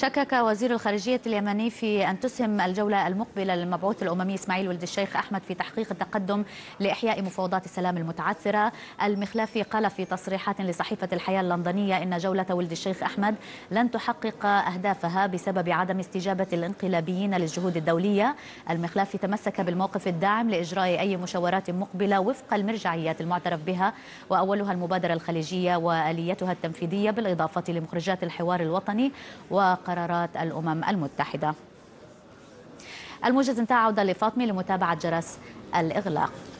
شكك وزير الخارجية اليمني في أن تسهم الجولة المقبلة للمبعوث الأممي إسماعيل ولد الشيخ أحمد في تحقيق التقدم لإحياء مفاوضات السلام المتعثرة. المخلافي قال في تصريحات لصحيفة الحياة اللندنية إن جولة ولد الشيخ أحمد لن تحقق أهدافها بسبب عدم استجابة الانقلابيين للجهود الدولية. المخلافي تمسك بالموقف الداعم لإجراء أي مشاورات مقبلة وفق المرجعيات المعترف بها، وأولها المبادرة الخليجية وآليتها التنفيذية بالإضافة لمخرجات الحوار الوطني وقرارات الأمم المتحدة. الموجز انتهى. عودة لفاطمي لمتابعة جرس الإغلاق.